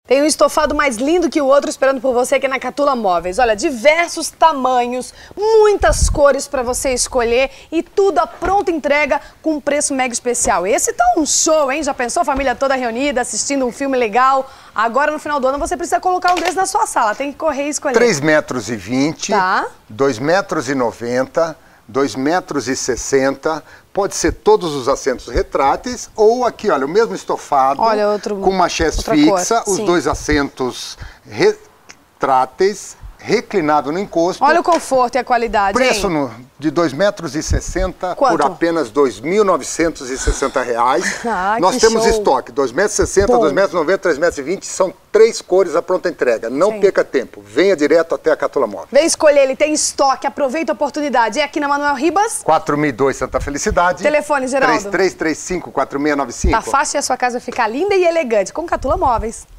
Tem um estofado mais lindo que o outro esperando por você aqui na Catula Móveis. Olha, diversos tamanhos, muitas cores para você escolher e tudo à pronta entrega com um preço mega especial. Esse tá um show, hein? Já pensou a família toda reunida, assistindo um filme legal? Agora, no final do ano, você precisa colocar um desses na sua sala. Tem que correr e escolher. 3,20 m, tá. 2,90 m, 2,60 m, pode ser todos os assentos retráteis ou aqui, olha, o mesmo estofado, olha, outro, com uma chaise fixa, os dois assentos retráteis, reclinado no encosto. Olha o conforto e a qualidade, preço de 2,60 m por apenas R$ 2.960. Nós temos show. estoque, 2,60 m, 2,90 m, 3,20 m, são 3 cores à pronta entrega. Não perca tempo, venha direto até a Catula Móveis. Vem escolher, ele tem estoque, aproveita a oportunidade. É aqui na Manuel Ribas. 4002 Santa Felicidade. Telefone, Geraldo. 3335-4695. Tá fácil e a sua casa ficar linda e elegante com Catula Móveis.